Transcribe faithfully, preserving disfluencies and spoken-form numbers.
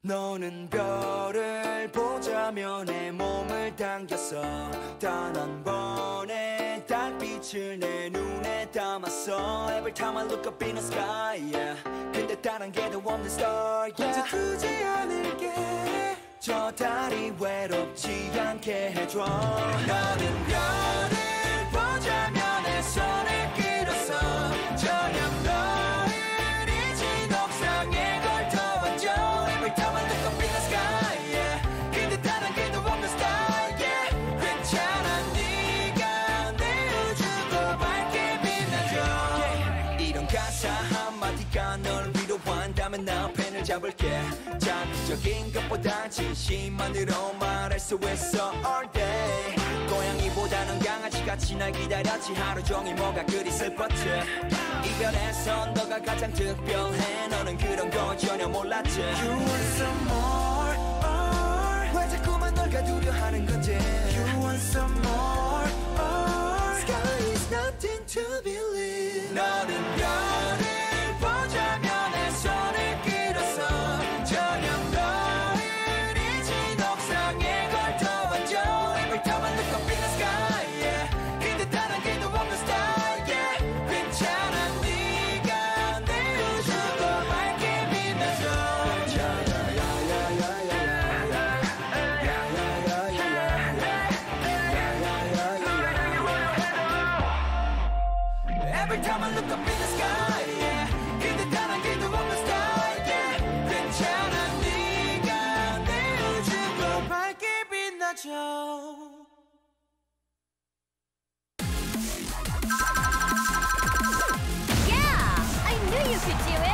너는 별을 보자며 내 몸을 당겼어. 단 한 번의 달빛을 내 눈에 담았어. Every time I look up in the sky, yeah. 근데 다른 게도 없는 star, yeah. 두지 않을게. 저 달이 외롭지 않게 해줘. 너는 별을 보자며 내 손을 끌었어. 저녁 너를 잊은 옥상에 걸터왔죠. Every time I look up in the sky, yeah. 근데 다른 게도 없는 star, yeah. 괜찮아 네가 내 우주도 밝게 빛나줘, yeah. 이런 가사 한마디가 널 위로한다면 나 펜을 잡을게. 자극적인 것보다 진심만으로 말할 수 있어 all day. 고양이보다는 강아지같이 날 기다렸지. 하루 종일 뭐가 그리 슬펐지. 이별에선 너가 가장 특별해. 너는 그런 거 전혀 몰랐지. You want some more, more. 왜 자꾸만 널 가두려 하는 건지. You want some more, more. Sky is nothing to believe. 너는 별을 보자며 내 손을 끌었어. 저녁 너를 잊은 옥상에 걸터왔죠. Every time I look up in the sky, yeah. 근데 다른 길도 없는 star, yeah. 괜찮아 네가 내 우주도 밝게 빛나줘. Every time I look up in the sky, yeah. 근데 다른 길도 없는 star, yeah. 괜찮아 네가 내 우주도 밝게 빛나줘. Yeah, I knew you could do it.